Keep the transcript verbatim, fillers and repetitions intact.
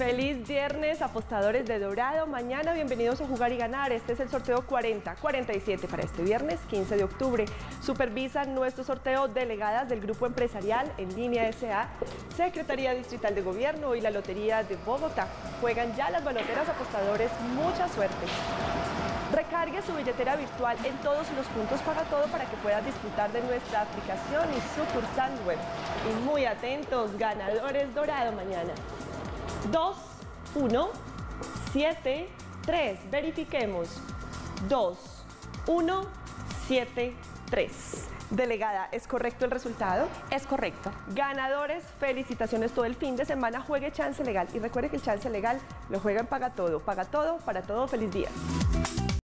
Feliz viernes, apostadores de Dorado. Mañana, bienvenidos a Jugar y Ganar. Este es el sorteo cuarenta cuarenta y siete para este viernes quince de octubre. Supervisan nuestro sorteo delegadas del Grupo Empresarial En Línea S A, Secretaría Distrital de Gobierno y la Lotería de Bogotá. Juegan ya las baloteras, apostadores. Mucha suerte. Recargue su billetera virtual en todos los puntos Paga Todo para que puedas disfrutar de nuestra aplicación y sucursal web. Y muy atentos, ganadores Dorado mañana. dos, uno, siete, tres. Verifiquemos. dos, uno, siete, tres. Delegada, ¿es correcto el resultado? Es correcto. Ganadores, felicitaciones todo el fin de semana. Juegue Chance Legal y recuerde que el Chance Legal lo juega en Paga Todo. Paga Todo, para todo, feliz día.